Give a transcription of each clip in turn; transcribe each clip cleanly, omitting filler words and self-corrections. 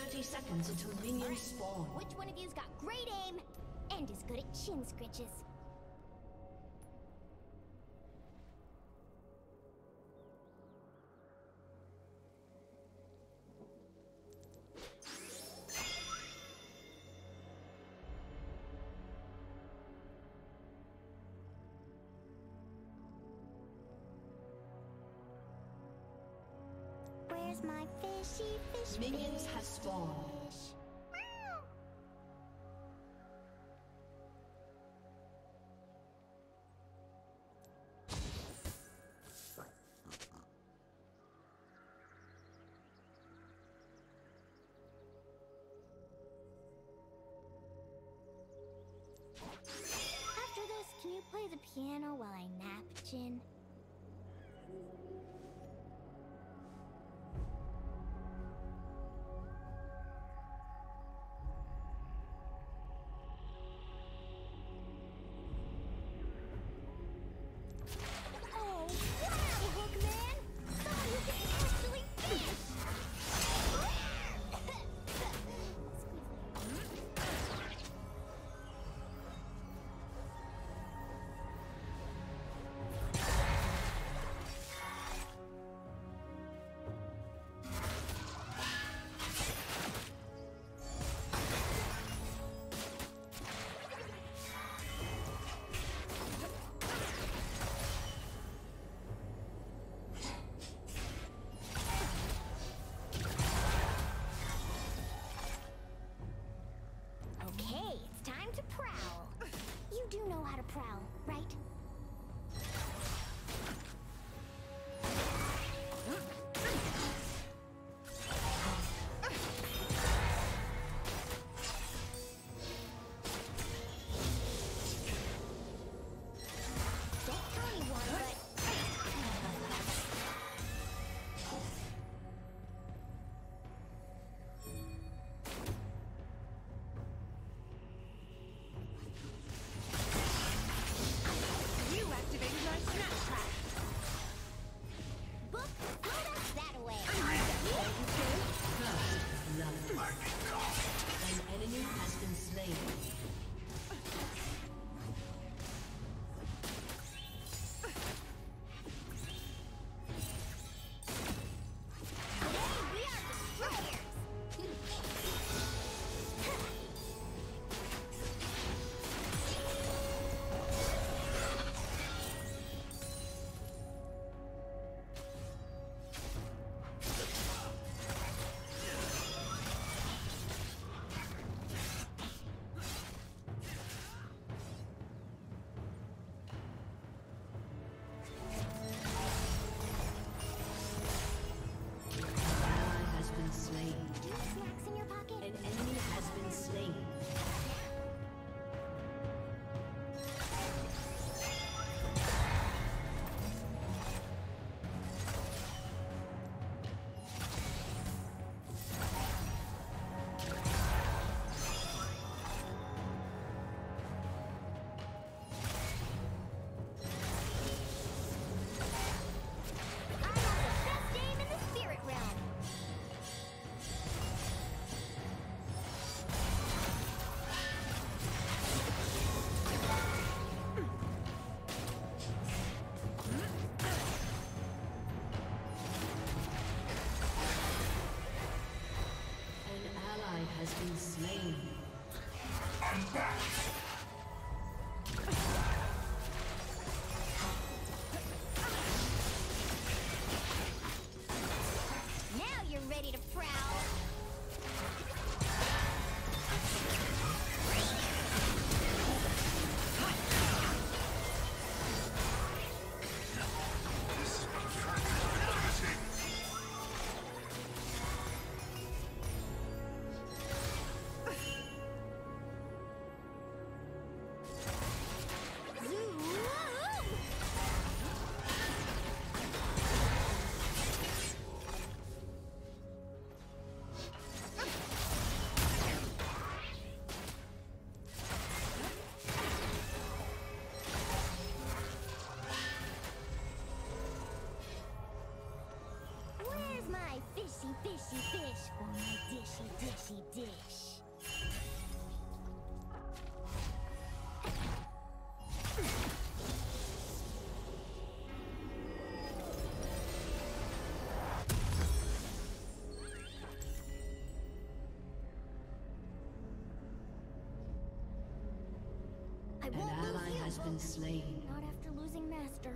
30 seconds until minions spawn. Which one of you's got great aim and is good at chin scritches? Where's my fishy fish? Minions have spawned. After this, can you play the piano while I nap, Jin? Oh, wow, Hookman! Someone who can actually fish! Fishy, fishy, fish for my dishy, dishy, dish. I An won't lose ally you. has been slain. Not after losing Master.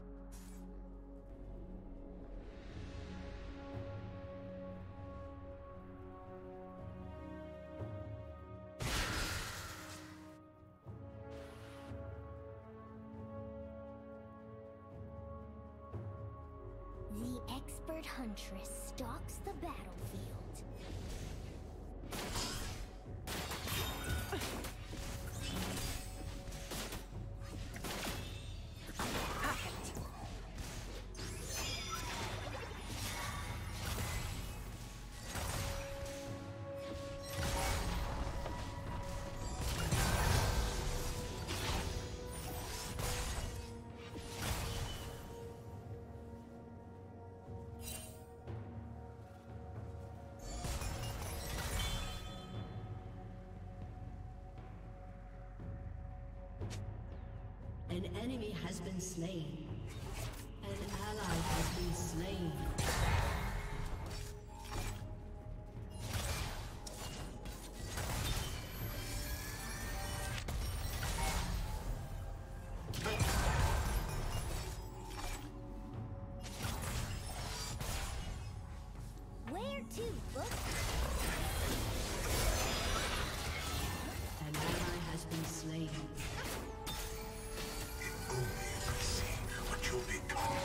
The expert huntress stalks the battlefield. An enemy has been slain. An ally has been slain. Where to, book? An ally has been slain. Only you can see what you'll become.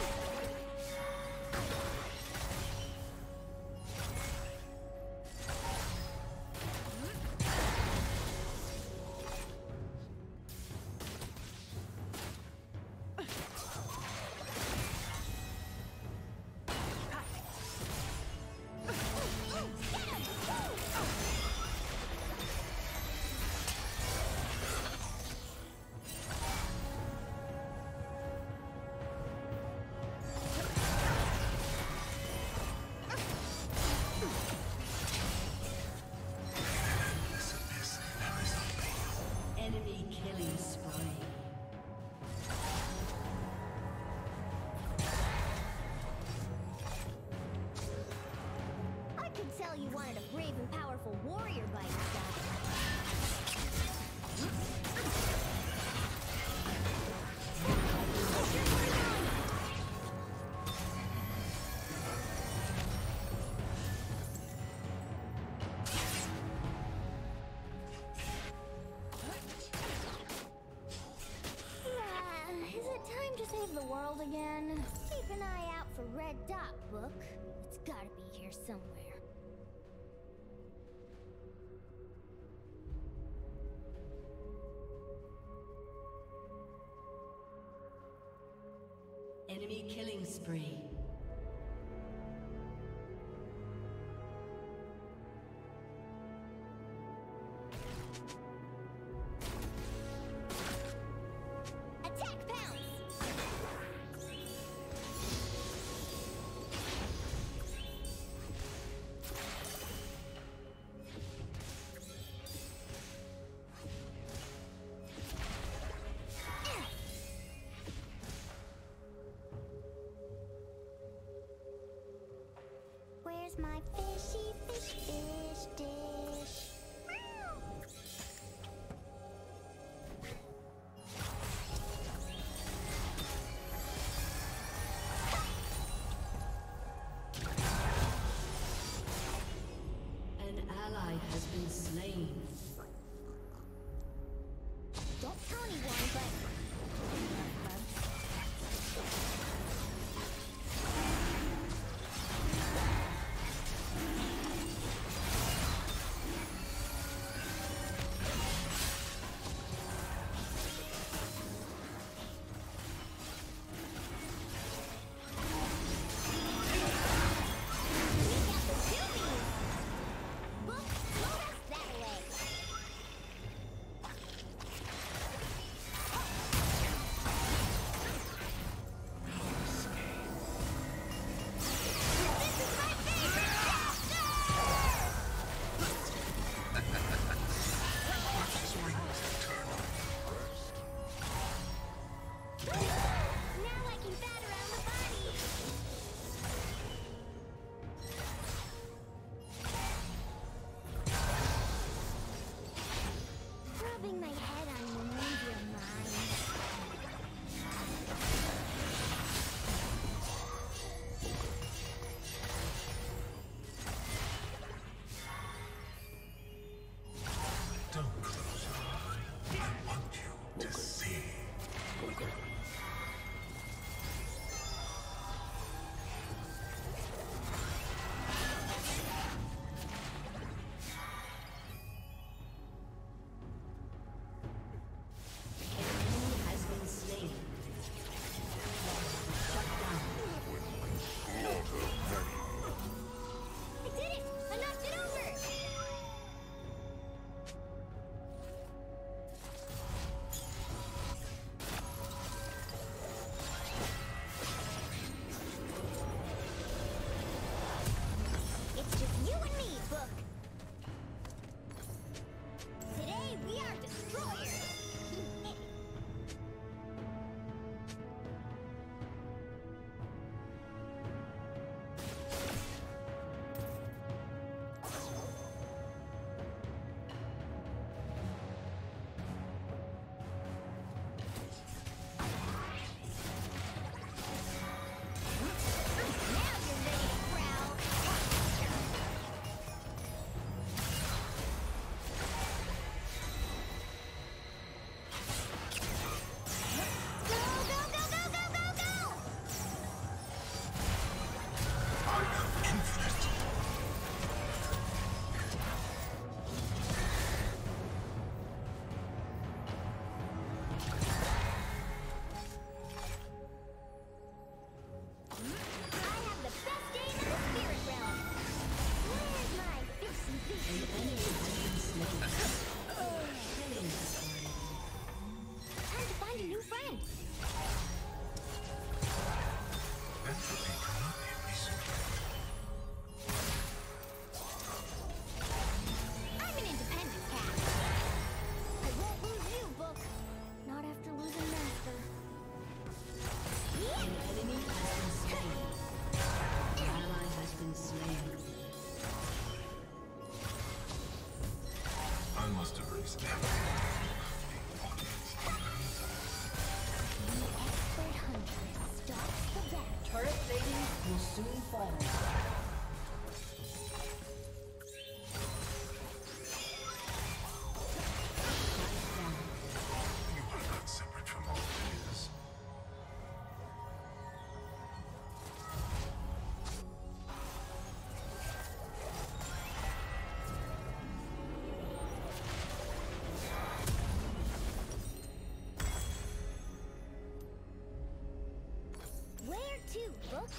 Enemy killing spree. I could tell you wanted a brave and powerful warrior by your side. Is it time to save the world again? Keep an eye out for Red Dot, book. It's gotta be here somewhere. Enemy killing spree. Attack pounce! Where's my fishy fish fish dish? An ally has been slain. Don't tell anyone, but... Book, load us that way! slain. I must have reached them. Expert hunter stalks the battle. Turret plating will soon fall. You are not separate from all this. Where to, Book?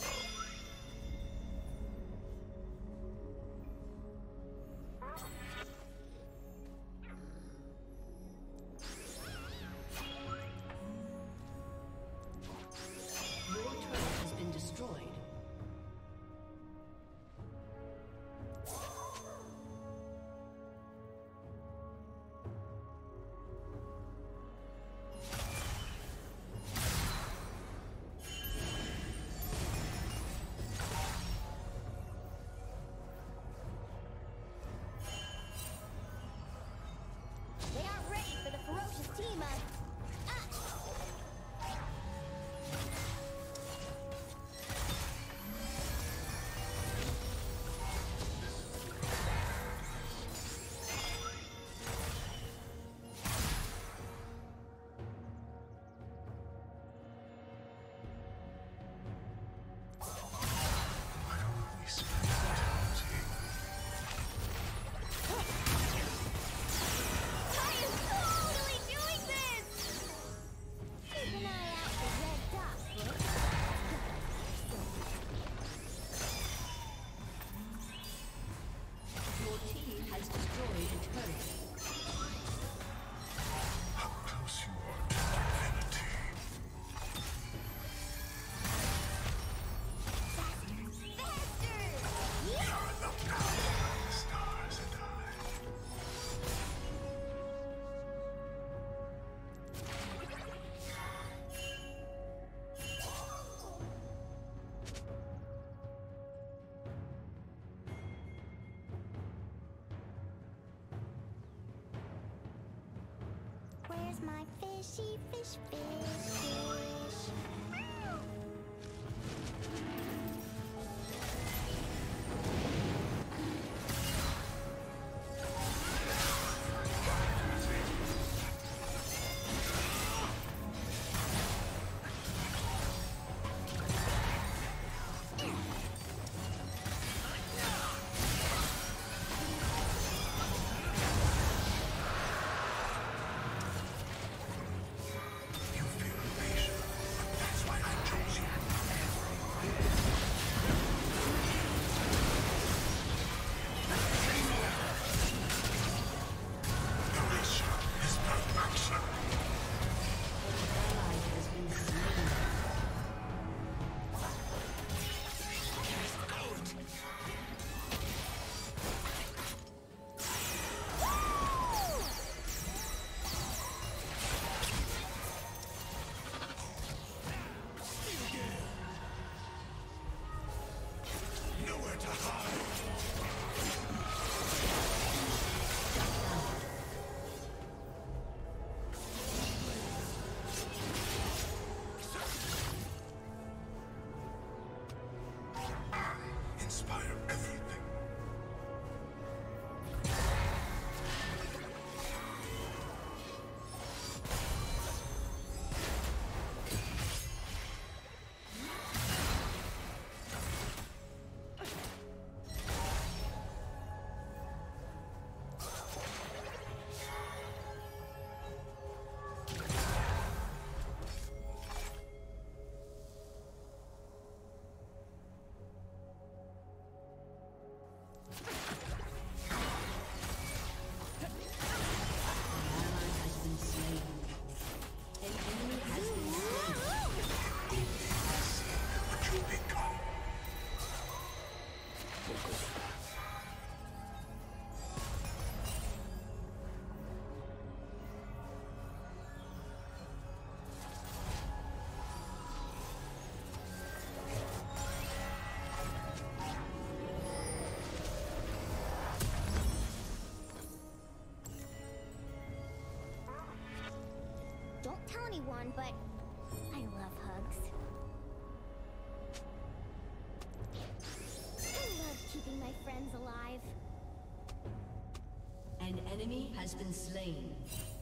Your turret has been destroyed. They aren't ready for the ferocious team up. Why don't we spend time together? I am totally doing this! Keep an eye out for red dots, Book. Your team has destroyed a turret. How close you are to divinity. Faster! We are alone now, the stars and I. Where's my fishy fish, fish, fish? You feel elation, but that's why I chose you. Erasure is perfection. Ally has been slain. Nowhere to hide. I inspire everything. on, but I love hugs. I love keeping my friends alive. An enemy has been slain.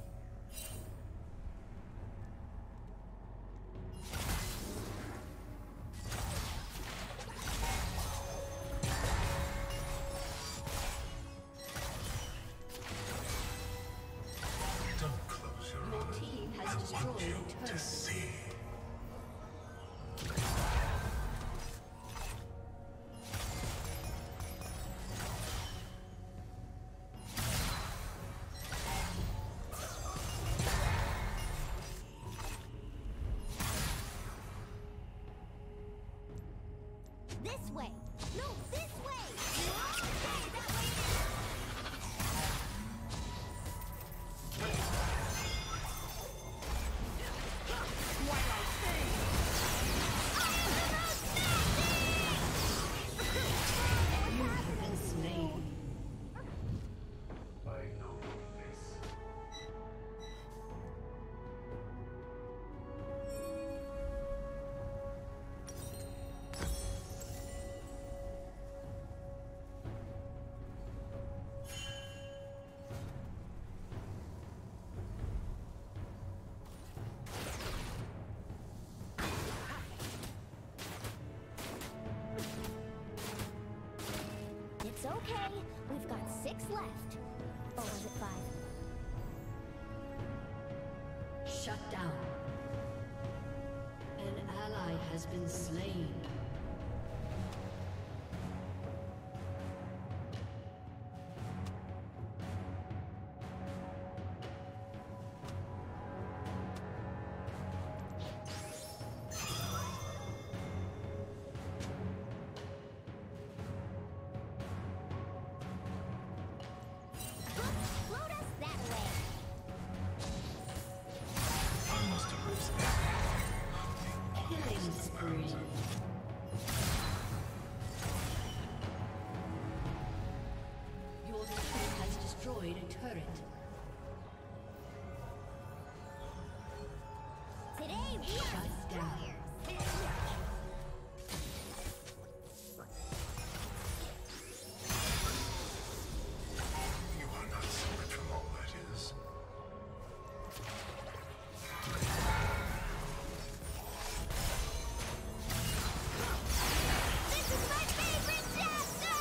Don't close your Your eyes. team has I want destroyed you a to turret. see. This way! No, this way! Okay, that way it is! What I say? You have been slain. I know your face. It's okay. We've got 6 left. Or was it 5? Shut down. An ally has been slain. Float us that way. I must have risked Killing spree. Your team has destroyed a turret. Today we are Shut down. destroyers. You are not separate from all that is. This is my favorite chapter!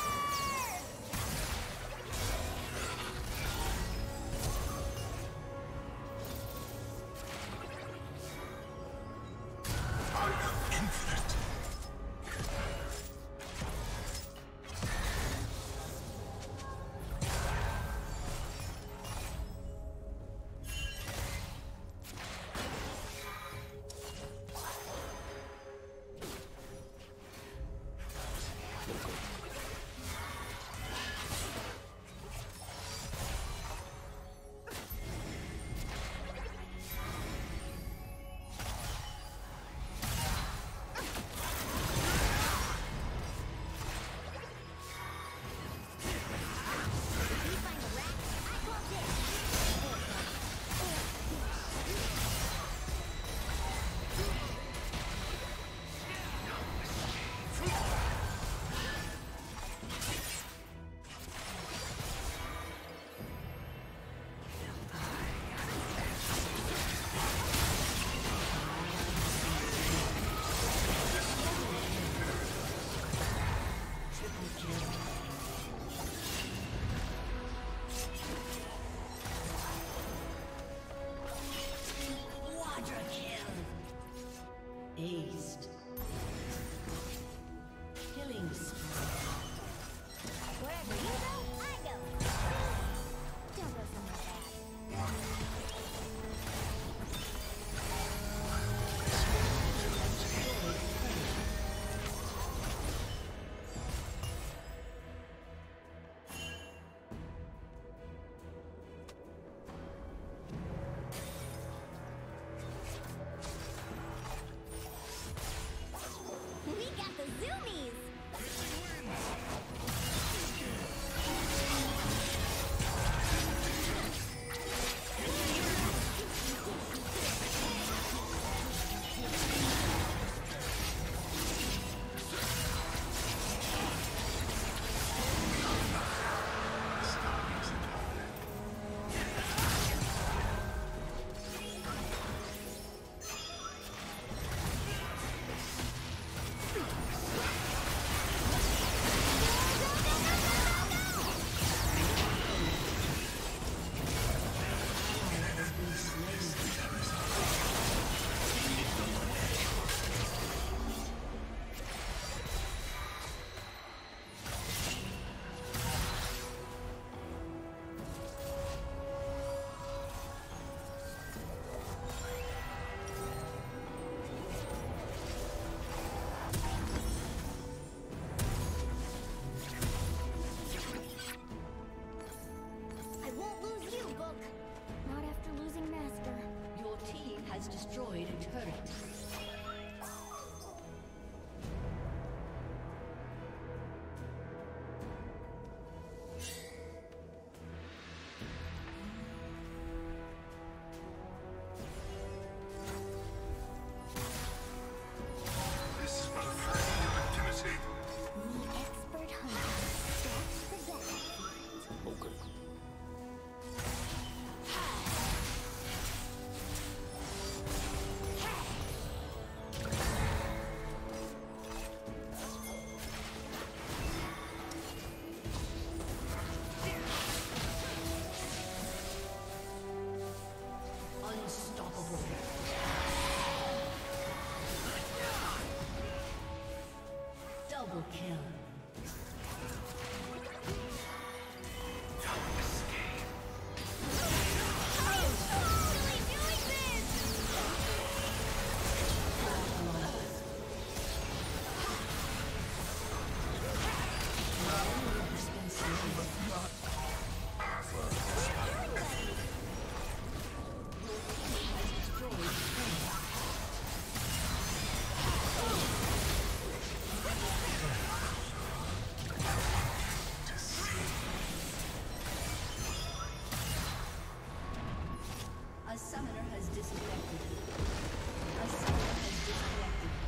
A summoner has disconnected. A summoner has disconnected.